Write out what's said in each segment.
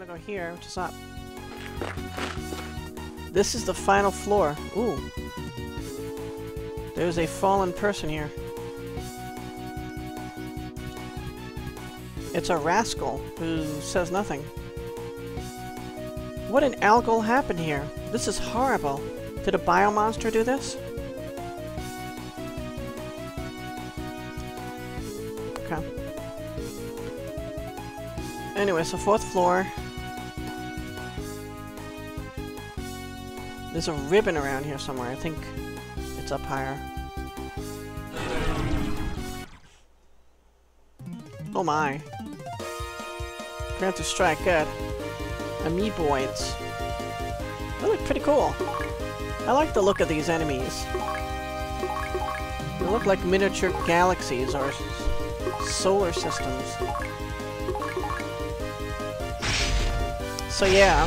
want to go here, which is up. This is the final floor. Ooh. There's a fallen person here. It's a rascal who says nothing. What an algal happened here? This is horrible. Did a biomonster do this? Okay. Anyway, so 4th floor. There's a ribbon around here somewhere. I think it's up higher. Oh my. Phantasy Strike, good. Amoeboids. They look pretty cool. I like the look of these enemies. They look like miniature galaxies or solar systems. So yeah.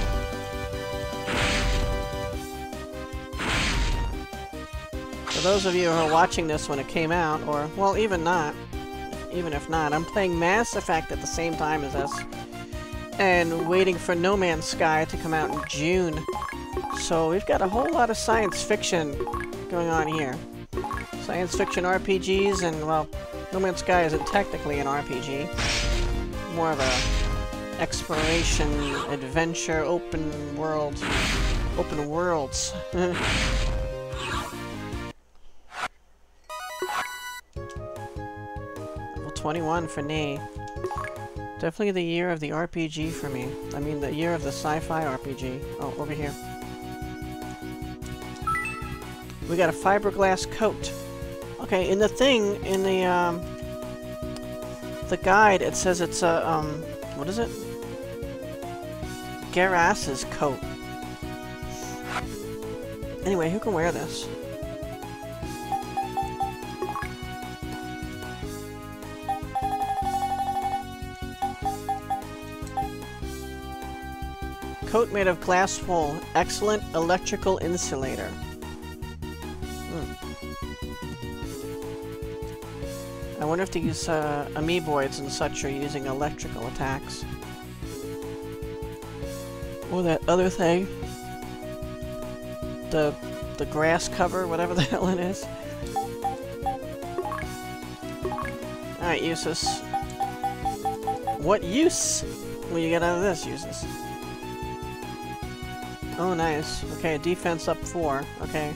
For those of you who are watching this when it came out, or, well, even if not, I'm playing Mass Effect at the same time as this, and waiting for No Man's Sky to come out in June. So we've got a whole lot of science fiction going on here. Science fiction RPGs, and, well, No Man's Sky isn't technically an RPG. More of a exploration, adventure, open worlds. Level 21 for me. Definitely the year of the RPG for me. I mean, the year of the sci-fi RPG. Oh, over here. We got a fiberglass coat. Okay, in the thing, in the guide, it says it's a, what is it? Garras's coat. Anyway, who can wear this? Coat made of glass wool. Excellent electrical insulator. I wonder if these amoeboids and such are using electrical attacks. Or that other thing. The grass cover, whatever the hell it is. Alright, Usus. What use will you get out of this, Usus? Oh, nice. Okay, defense up 4. Okay.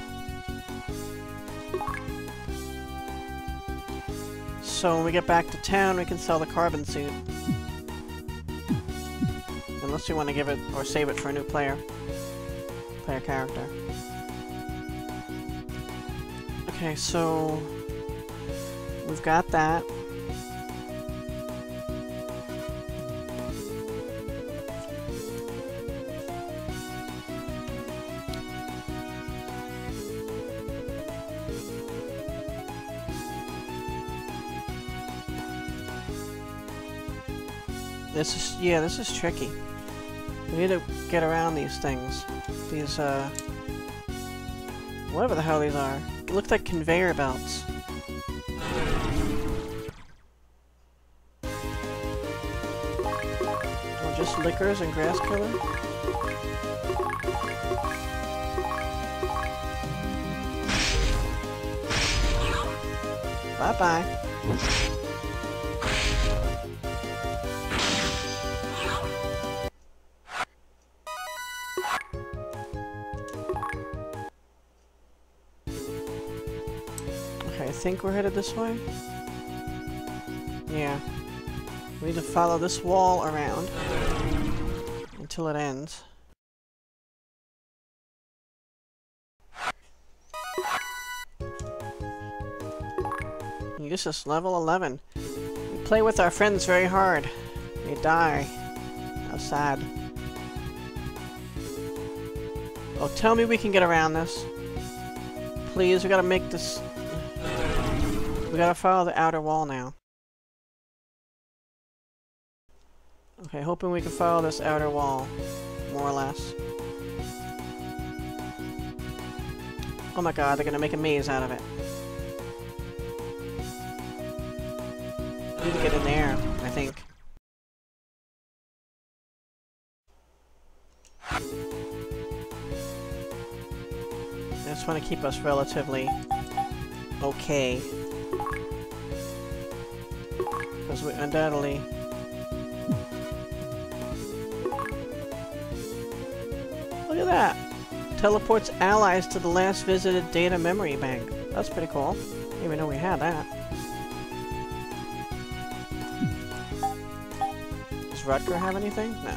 So when we get back to town, we can sell the carbon suit. Unless you want to give it, or save it for a new player character. Okay, so we've got that. This is tricky. We need to get around these things. These, whatever the hell these are. It looks like conveyor belts. Or just lickers and grass killer? Bye-bye. I think we're headed this way? Yeah. We need to follow this wall around until it ends. This is level 11. We play with our friends very hard. They die. How sad. Oh, tell me we can get around this. Please, we gotta make this... We gotta follow the outer wall now. Okay, hoping we can follow this outer wall, more or less. Oh my god, they're gonna make a maze out of it. We need to get in there, I think. want to keep us relatively okay. Because we undoubtedly... Look at that! Teleports allies to the last visited data memory bank. That's pretty cool. Didn't even know we had that. Does Rutger have anything? No.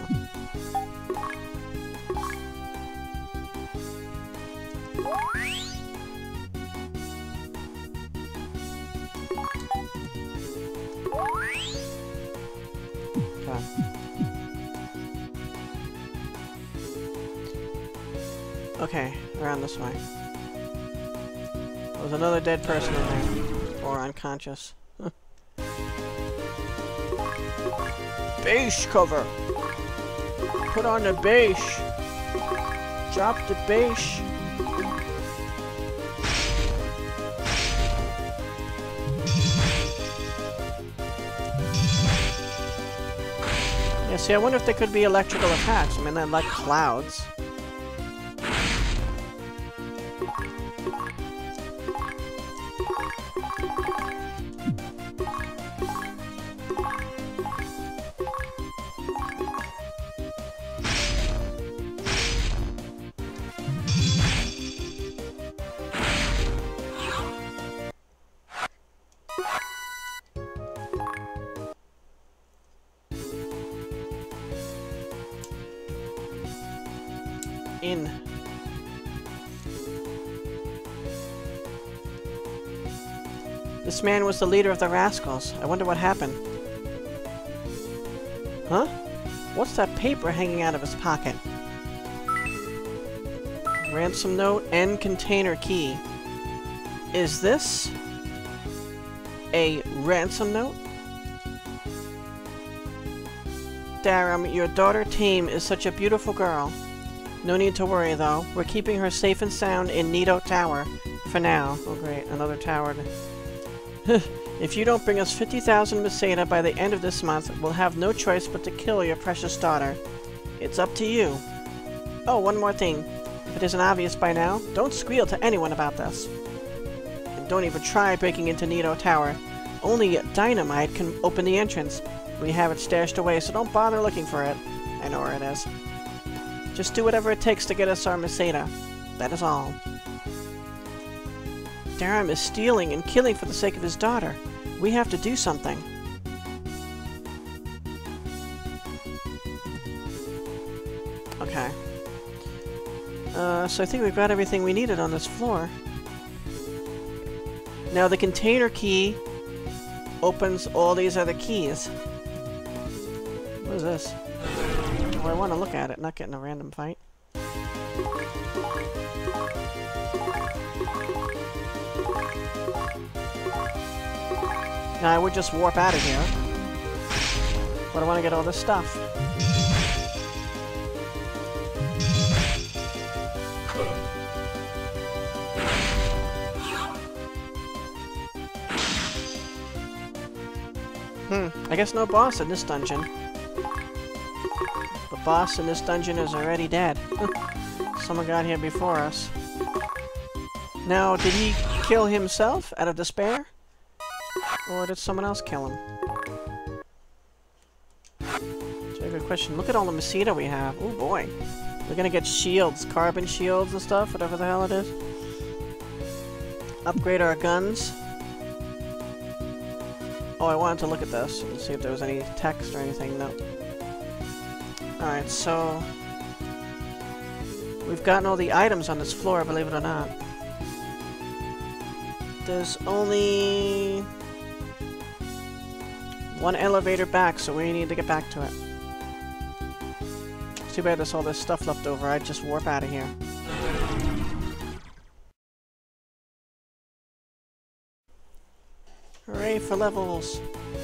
Okay, around this way. There's another dead person in there. Or unconscious. Base cover! Put on the base! Drop the base! Yeah, see, I wonder if there could be electrical attacks. I mean, they're like clouds. In. This man was the leader of the rascals. I wonder what happened. Huh? What's that paper hanging out of his pocket? Ransom note and container key. Is this a ransom note? Darum, your daughter Tame is such a beautiful girl. No need to worry, though. We're keeping her safe and sound in Nido Tower. For now. Oh great, another tower. If you don't bring us 50,000 meseta by the end of this month, we'll have no choice but to kill your precious daughter. It's up to you. Oh, one more thing. If it isn't obvious by now, don't squeal to anyone about this. And don't even try breaking into Nido Tower. Only dynamite can open the entrance. We have it stashed away, so don't bother looking for it. I know where it is. Just do whatever it takes to get us our meseta. That is all. Darum is stealing and killing for the sake of his daughter. We have to do something. Okay. So I think we've got everything we needed on this floor. Now the container key opens all these other keys. What is this? Well, I want to look at it, not get in a random fight. Now I would just warp out of here, but I want to get all this stuff. I guess no boss in this dungeon. The boss in this dungeon is already dead. Someone got here before us. Now, did he kill himself out of despair? Or did someone else kill him? That's a very good question. Look at all the meseta we have. Oh boy. We're gonna get shields, carbon shields and stuff, whatever the hell it is. Upgrade our guns. Oh, I wanted to look at this and see if there was any text or anything. No. Alright, so... we've gotten all the items on this floor, believe it or not. There's only... one elevator back, so we need to get back to it. It's too bad there's all this stuff left over. I'd just warp out of here. Hooray for levels!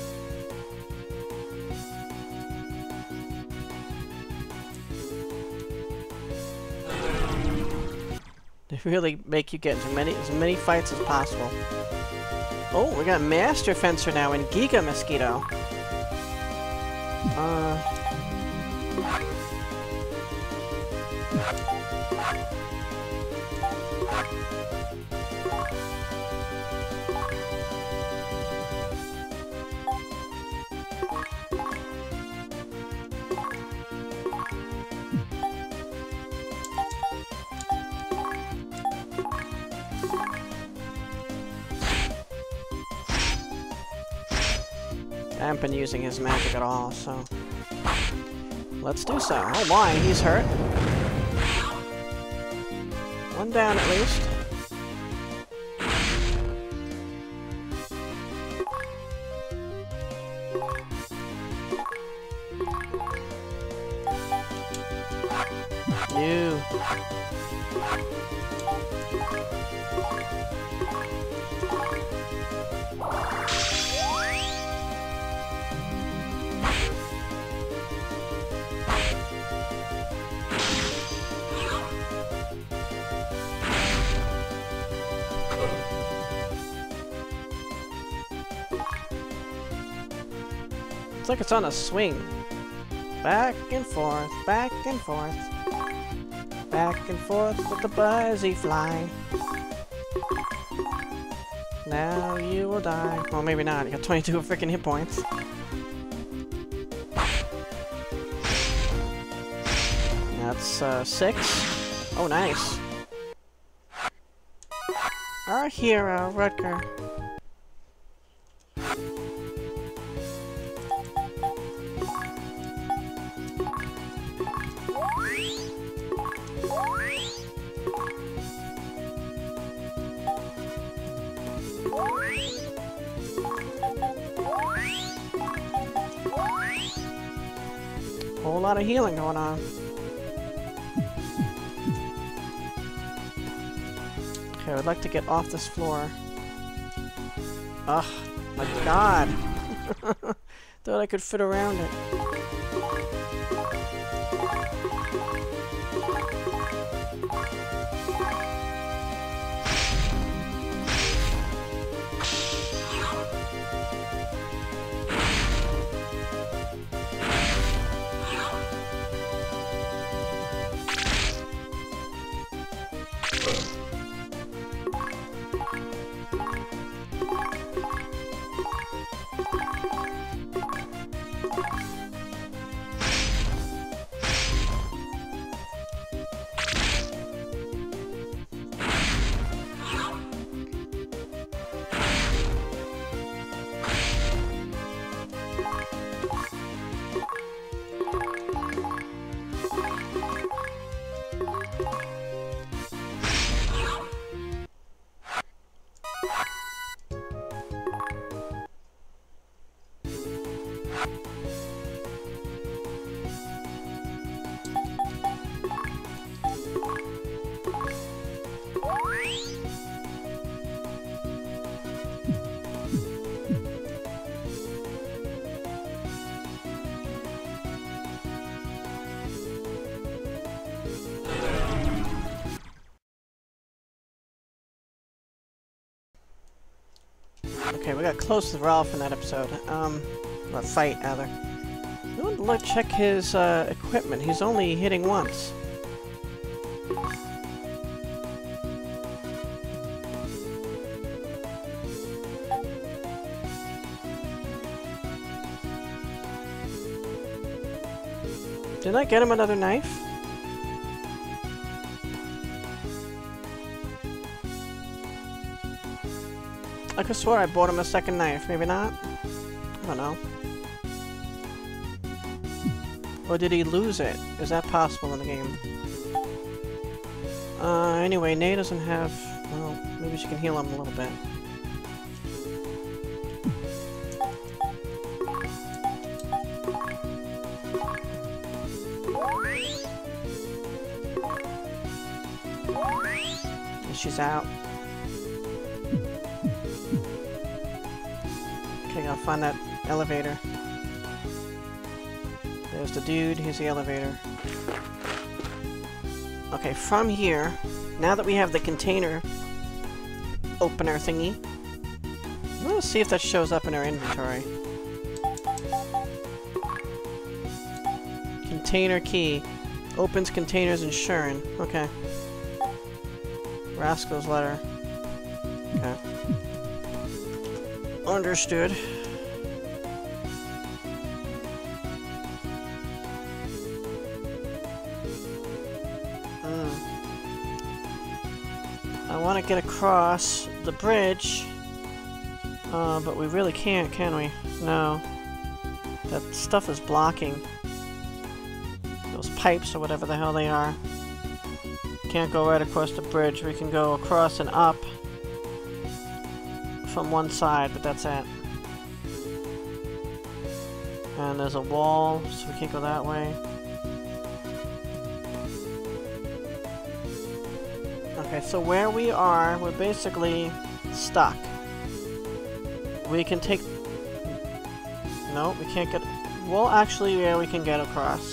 They really make you get into as many fights as possible. Oh, we got Master Fencer now and Giga Mosquito. I haven't been using his magic at all, so let's do so. Oh my, he's hurt. One down at least. You. It's like it's on a swing. Back and forth, back and forth. Back and forth with the buzzy fly. Now you will die. Well, maybe not. You got 22 freaking hit points. That's 6. Oh, nice. Our hero, Rutger. Whole lot of healing going on. Okay, I would like to get off this floor. Ugh, my god! Thought I could fit around it. Okay, we got close to Ralph in that episode. Or fight, rather. I want to check his equipment. He's only hitting once. Did I get him another knife? I could swear I bought him a second knife. Maybe not? I don't know. Or did he lose it? Is that possible in the game? Anyway, Nate doesn't have... Well, maybe she can heal him a little bit. She's out. Okay, I'll find that elevator. There's the dude, here's the elevator. Okay, from here, now that we have the container opener thingy, I'm gonna see if that shows up in our inventory. Container key. Opens containers in Shuren. Okay. Rascal's letter. Okay. Understood. I want to get across the bridge, but we really can't, can we? No. That stuff is blocking. Those pipes, or whatever the hell they are. Can't go right across the bridge. We can go across and up from one side, but that's it. And there's a wall, so we can't go that way. Okay, so where we are, we're basically stuck. We can take... No, we can't get... Well, actually, yeah, we can get across.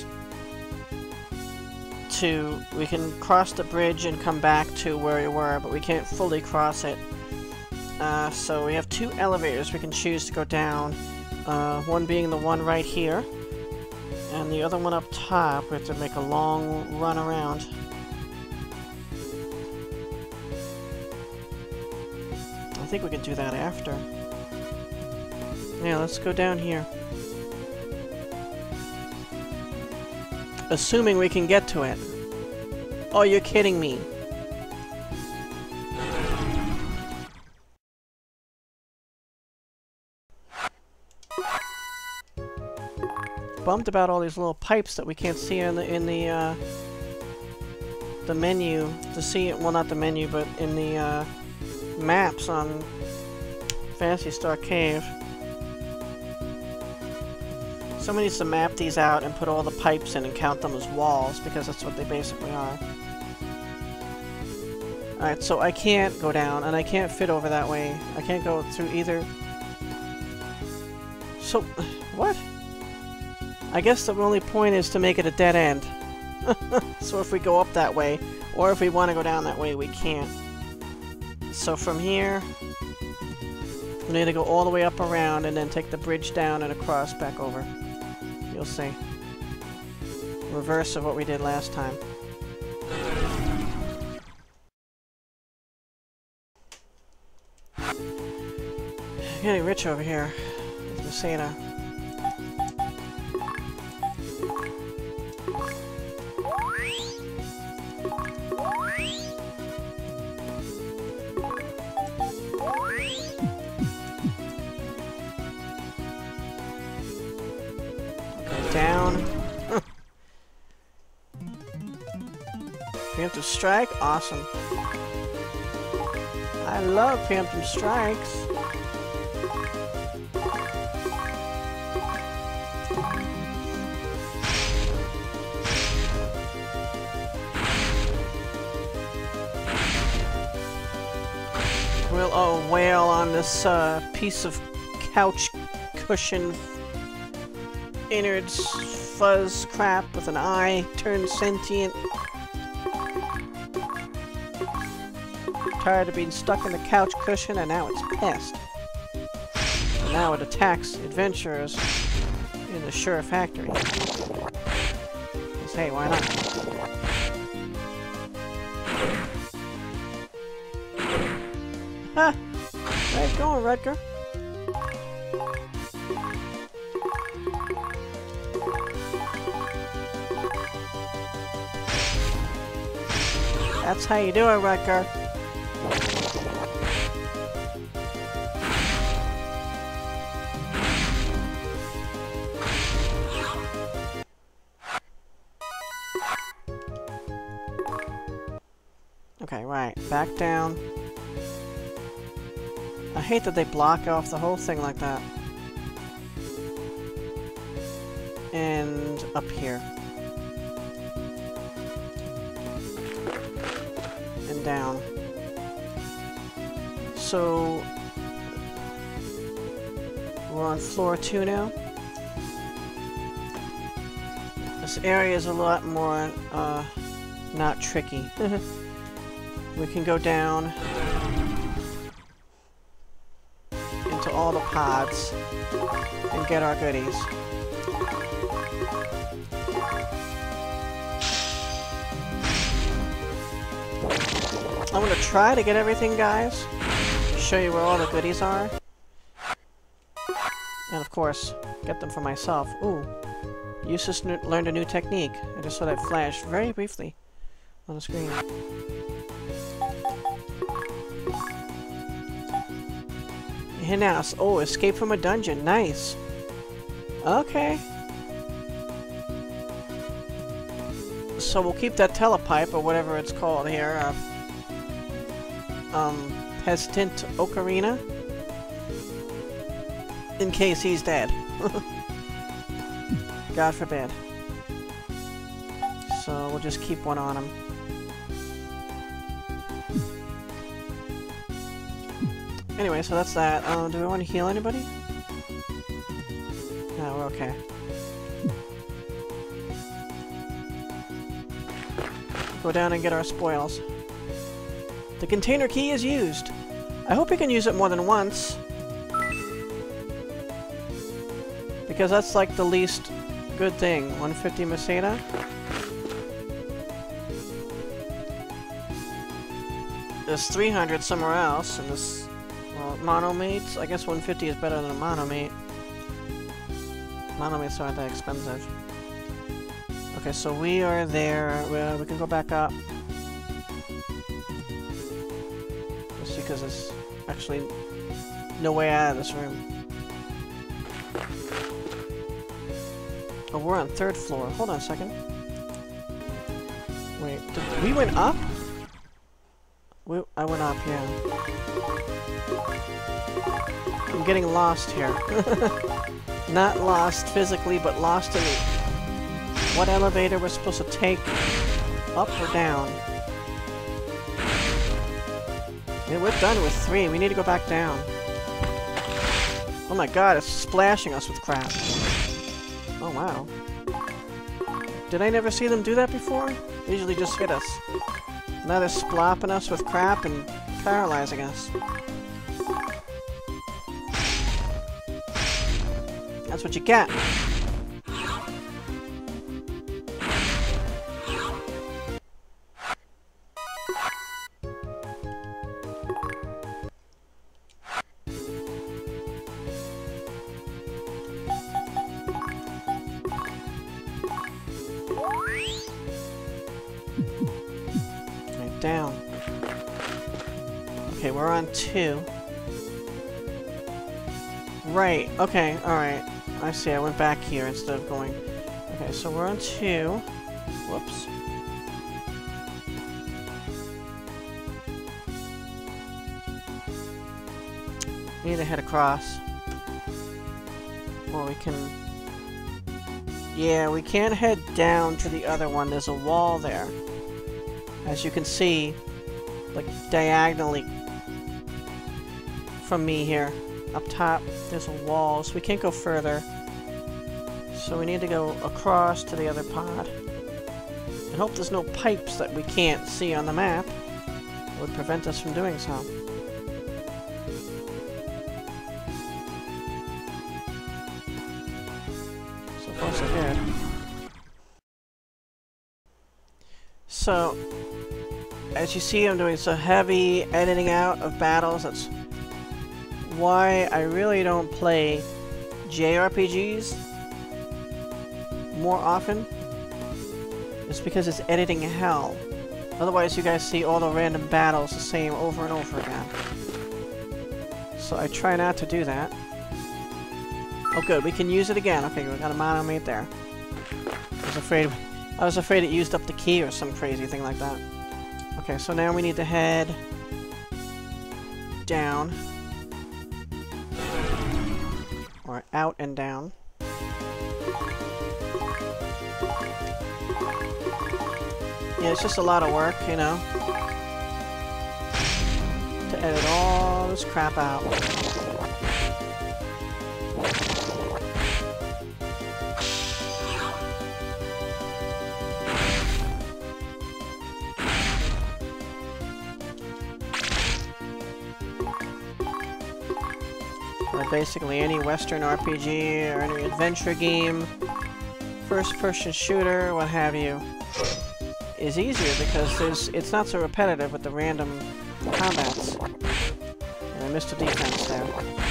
We can cross the bridge and come back to where we were, but we can't fully cross it. So we have two elevators we can choose to go down. One being the one right here, and the other one up top. We have to make a long run around. I think we can do that after. Yeah, let's go down here. Assuming we can get to it. Oh, you're kidding me. Bummed about all these little pipes that we can't see in the menu to see it. Well, not the menu, but in the maps on Phantasy Star Cave. Someone needs to map these out and put all the pipes in and count them as walls, because that's what they basically are. Alright, so I can't go down, and I can't fit over that way. I can't go through either. So, what? I guess the only point is to make it a dead end. So if we go up that way, or if we want to go down that way, we can't. So from here, we need to go all the way up around and then take the bridge down and across back over. You'll see. Reverse of what we did last time. Getting rich over here with meseta. Down. Preemptive strike? Awesome. I love preemptive strikes. We'll wail on this piece of couch cushion innards fuzz crap with an eye turned sentient. Tired of being stuck in the couch cushion, and now it's pissed. And now it attacks adventurers in the Shuren factory. Hey, why not? Ha! Where you going, Rutger? That's how you do it, Rutger. Okay, right. Back down. I hate that they block off the whole thing like that. And up here. And down. So we're on floor 2 now. This area is a lot more not tricky. We can go down into all the pods and get our goodies. I'm gonna try to get everything, guys. Show you where all the goodies are. And of course, get them for myself. Ooh. Eustace learned a new technique. I just saw that flash very briefly on the screen. Hinas. Oh, escape from a dungeon. Nice. Okay. So we'll keep that telepipe, or whatever it's called here. Hesitant Ocarina. In case he's dead. God forbid. So we'll just keep one on him. Anyway, so that's that. Do we want to heal anybody? No, we're okay. Go down and get our spoils. The container key is used. I hope you can use it more than once. Because that's like the least good thing. 150 meseta. There's 300 somewhere else, and this monomates. I guess 150 is better than a monomate. Monomates aren't that expensive. Okay, so we are there. We can go back up. Just because there's actually no way out of this room. Oh, we're on 3rd floor. Hold on a second. Wait, we went up? I went up, yeah. I'm getting lost here. Not lost physically, but lost in what elevator we're supposed to take. Up or down? Yeah, we're done with 3. We need to go back down. Oh my god, it's splashing us with crap. Oh wow. Did I never see them do that before? They usually just hit us. Now they're splopping us with crap and paralyzing us. That's what you get. Down. Okay, we're on 2. Right, okay, alright. I see, I went back here instead of going... Okay, so we're on 2. Whoops. We need to head across. Or we can... Yeah, we can't head down to the other one. There's a wall there. As you can see, like diagonally from me here, up top, there's a wall, so we can't go further. So we need to go across to the other pod. And hope there's no pipes that we can't see on the map that would prevent us from doing so. So far so good. So, as you see, I'm doing some heavy editing out of battles. That's why I really don't play JRPGs more often. It's because it's editing hell. Otherwise, you guys see all the random battles the same over and over again. So I try not to do that. Oh good, we can use it again. Okay, we got a monomate there. I was afraid it used up the key or some crazy thing like that. Okay, so now we need to head down. Or out and down. Yeah, it's just a lot of work, you know, to edit all this crap out. Basically any Western RPG or any adventure game, first-person shooter, what have you. is easier because it's not so repetitive with the random combats. And I missed a defense there.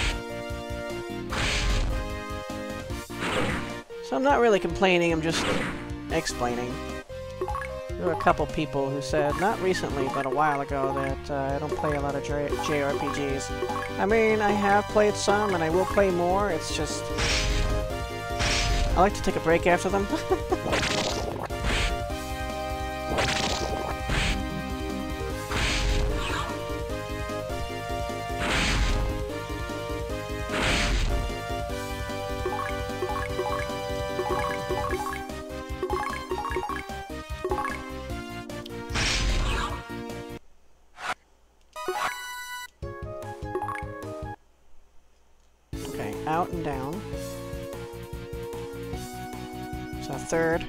So I'm not really complaining, I'm just explaining. There were a couple people who said, not recently, but a while ago, that I don't play a lot of JRPGs. I mean, I have played some, and I will play more, it's just... I like to take a break after them. Out and down. So third.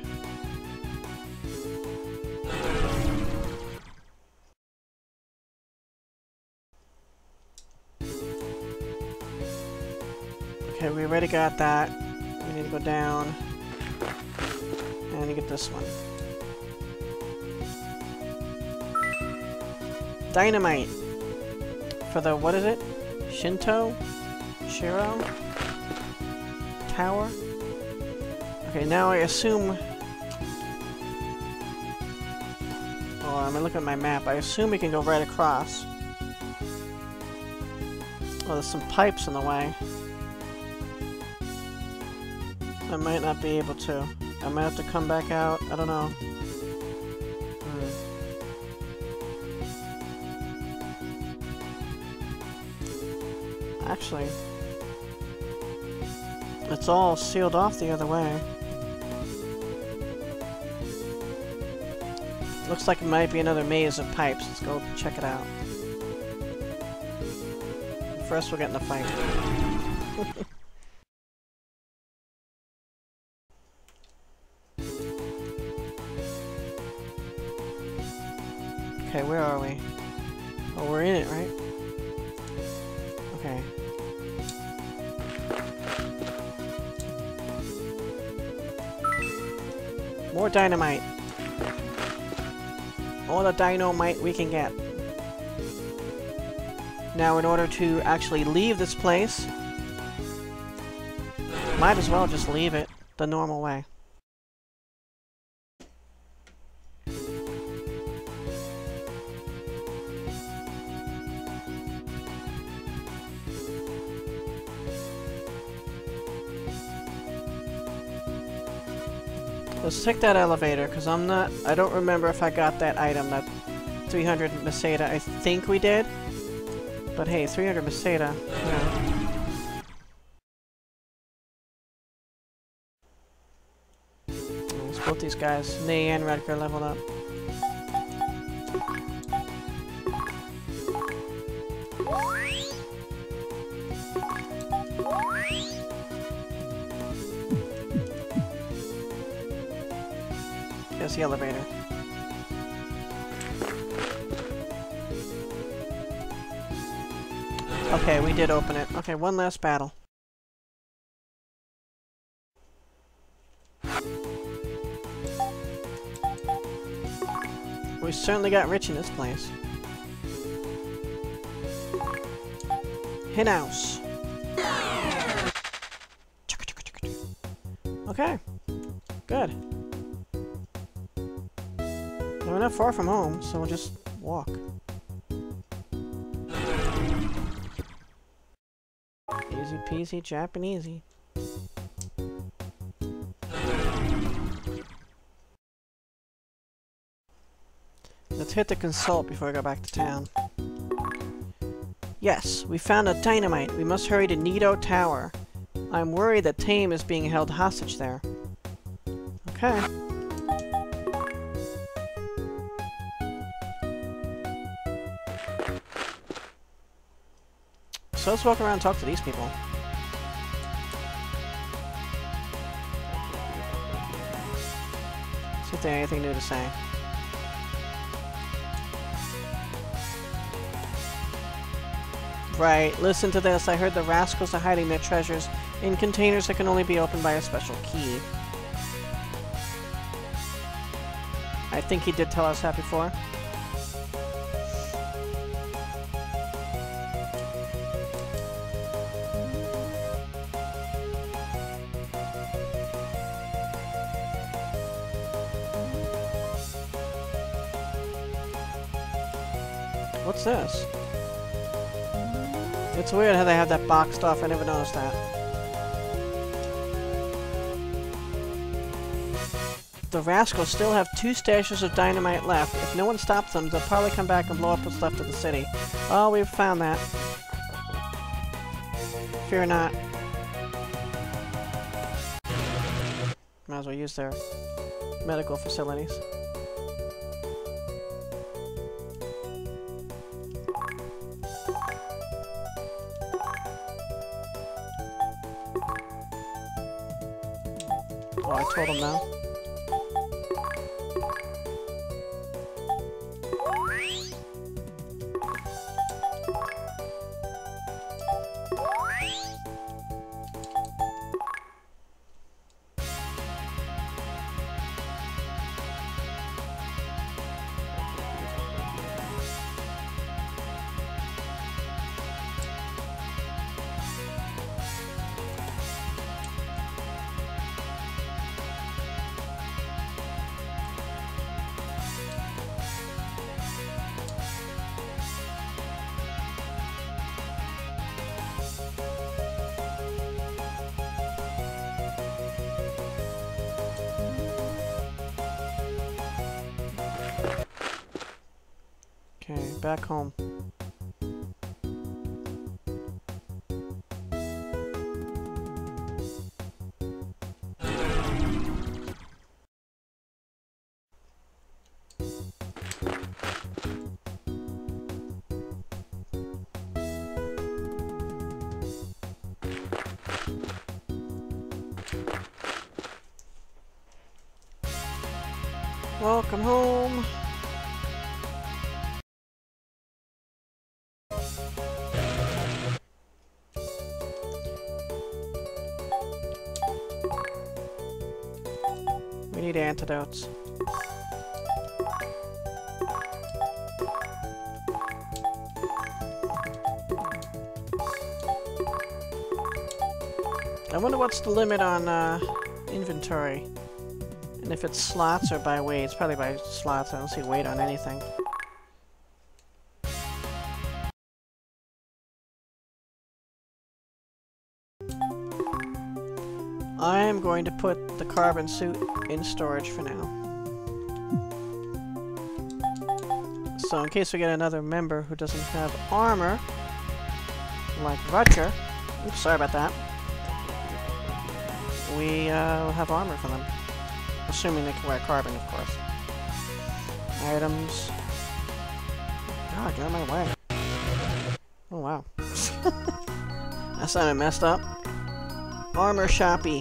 Okay, we already got that. We need to go down. And get this one. Dynamite! For the, what is it? Shinto? Shiro? Tower? Okay, now I assume... Oh, I'm looking at my map. I assume we can go right across. Oh, there's some pipes in the way. I might not be able to. I might have to come back out. I don't know. Actually... It's all sealed off the other way. Looks like it might be another maze of pipes. Let's go check it out. First we'll get in the fight. Okay, where are we? Oh, we're in it, right? Okay. More dynamite. All the dynamite we can get. Now, in order to actually leave this place, might as well just leave it the normal way. Let's take that elevator, because I don't remember if I got that item, that 300 meseta. I think we did. But hey, 300 meseta, you know. Let's both these guys, Ney and Redker, leveled up. Here's the elevator. Okay, we did open it. Okay, one last battle. We certainly got rich in this place. Hen house. Okay. Good. We're not far from home, so we'll just walk. Easy peasy, Japanesey. Let's hit the consult before I go back to town. Yes, we found a dynamite. We must hurry to Nido Tower. I'm worried that Tame is being held hostage there. Okay. So let's walk around and talk to these people. See if they have anything new to say. Right, listen to this. I heard the rascals are hiding their treasures in containers that can only be opened by a special key. I think he did tell us that before. What's this? It's weird how they have that boxed off. I never noticed that. The rascals still have 2 stashes of dynamite left. If no one stops them, they'll probably come back and blow up what's left of the city. Oh, we've found that. Fear not. Might as well use their medical facilities. Oh, I told him now. Okay, back home. Welcome home. We need antidotes. I wonder what's the limit on inventory. And if it's slots or by weight. It's probably by slots. I don't see weight on anything. I am going to put the carbon suit in storage for now. So in case we get another member who doesn't have armor, like Rutger, oops, sorry about that, we will have armor for them. Assuming they can wear carbon, of course. Items. God, get out of my way. Oh, wow. That sounded messed up. Armor shoppy.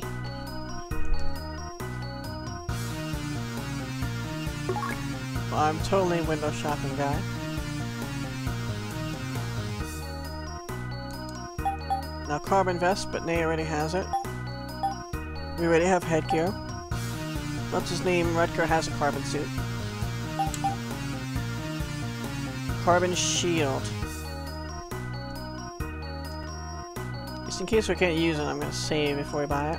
Well, I'm totally a window shopping guy. Now carbon vest, but Nay already has it. We already have headgear. What's his name? Rutger has a carbon suit. Carbon shield. Just in case we can't use it, I'm gonna save before we buy it.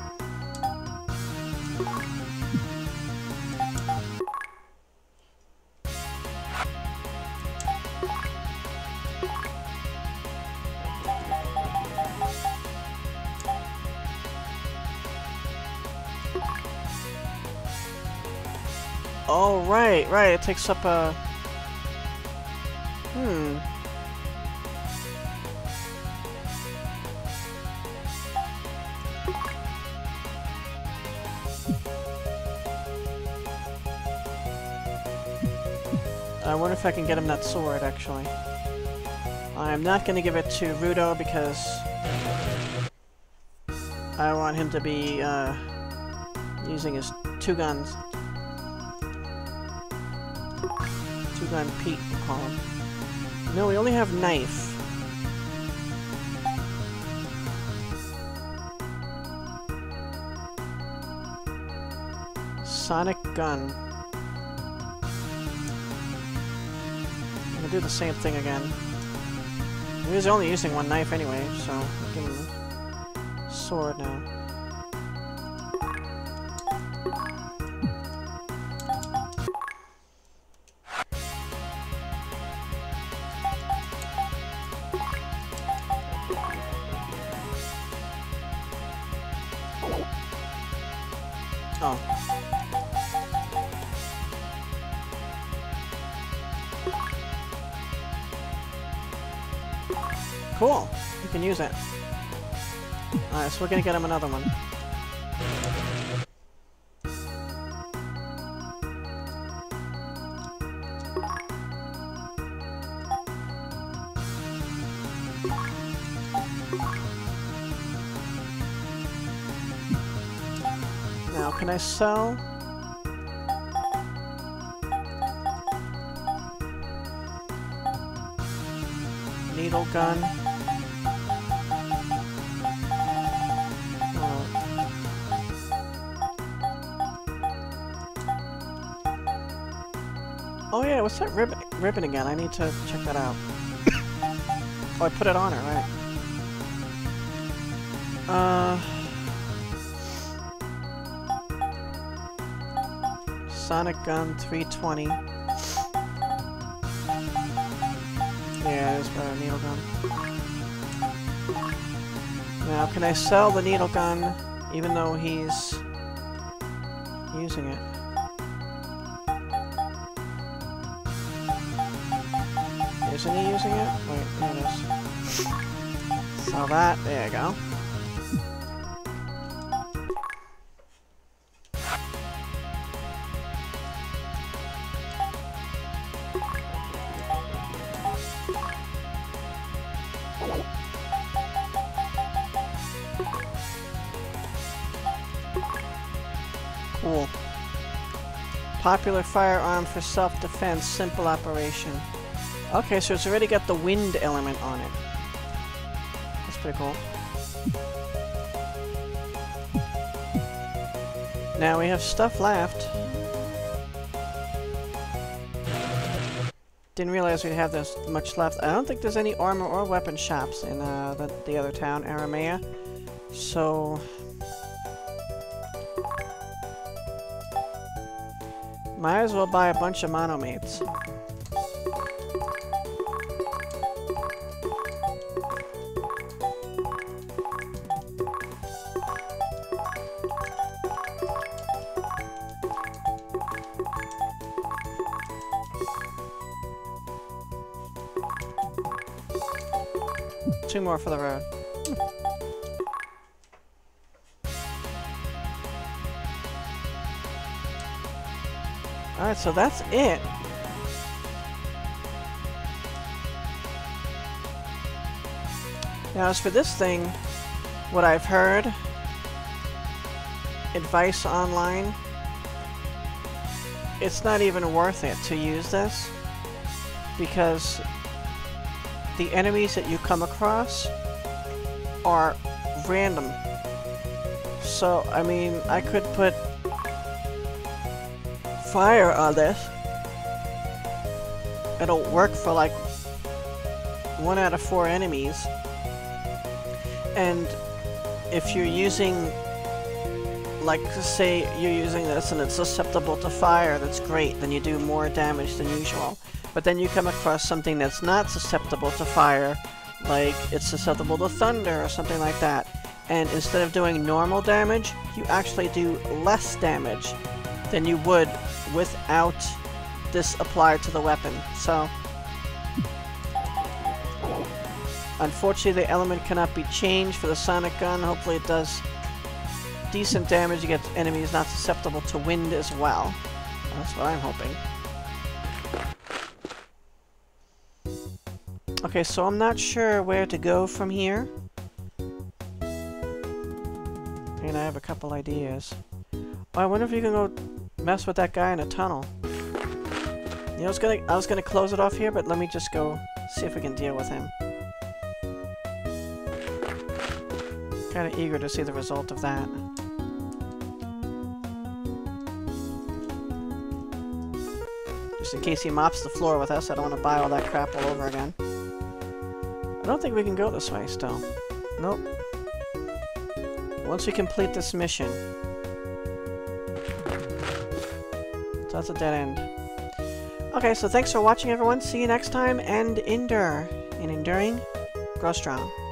Oh, right, right, it takes up a... I wonder if I can get him that sword, actually. I'm not going to give it to Rudo because I want him to be using his 2 guns. 2-gun Pete, we'll call him. No, we only have knife. Sonic gun. do the same thing again. He was only using one knife anyway, so I'll give him a sword now. Oh. Cool. You can use it. Alright, so we're gonna get him another one. Now, can I sell? Needle gun. Oh yeah, what's that ribbon again? I need to check that out. Oh, I put it on her, right. Sonic gun 320. Yeah, it's better needle gun. Now, can I sell the needle gun even though he's using it? Isn't he using it? Wait, there it is. Sell that. There you go. Cool. Popular firearm for self-defense, simple operation. Okay, so it's already got the wind element on it. That's pretty cool. Now we have stuff left. Didn't realize we'd have this much left. I don't think there's any armor or weapon shops in the other town, Aramea. So... might as well buy a bunch of monomates. Two more for the road. Alright, so that's it. Now, as for this thing, what I've heard, advice online, it's not even worth it to use this, because the enemies that you come across are random. So, I mean, I could put fire on this. It'll work for like 1 out of 4 enemies. And if you're using, like, say you're using this and it's susceptible to fire, that's great, then you do more damage than usual. But then you come across something that's not susceptible to fire, like it's susceptible to thunder or something like that, and instead of doing normal damage, you actually do less damage than you would without this applied to the weapon. So, unfortunately the element cannot be changed for the sonic gun. Hopefully it does decent damage against enemies not susceptible to wind as well. That's what I'm hoping. Okay, so I'm not sure where to go from here. And I have a couple ideas. Oh, I wonder if you can go mess with that guy in a tunnel. You know, I was gonna close it off here, but let me just go see if we can deal with him. Kinda eager to see the result of that. Just in case he mops the floor with us, I don't want to buy all that crap all over again. I don't think we can go this way still. Nope. Once we complete this mission. So that's a dead end. Okay, so thanks for watching, everyone. See you next time, and endure. In enduring, grow strong.